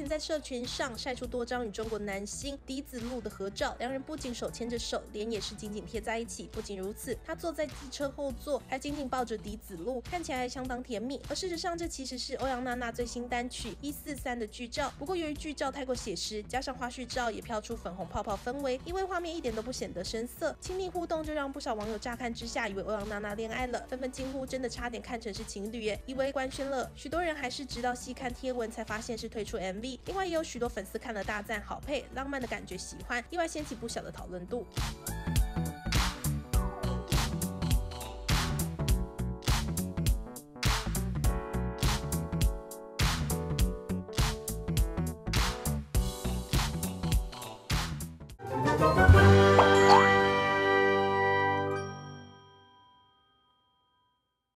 前在社群上晒出多张与中国男星李子路的合照，两人不仅手牵着手，脸也是紧紧贴在一起。不仅如此，他坐在机车后座，还紧紧抱着李子路，看起来还相当甜蜜。而事实上，这其实是欧阳娜娜最新单曲143的剧照。不过由于剧照太过写实，加上花絮照也飘出粉红泡泡氛围，因为画面一点都不显得生涩，亲密互动就让不少网友乍看之下以为欧阳娜娜恋爱了，纷纷惊呼真的差点看成是情侣耶，以为官宣了。许多人还是直到细看贴文才发现是推出 MV。另外也有许多粉丝看了大赞好配，浪漫的感觉喜欢，意外掀起不小的讨论度。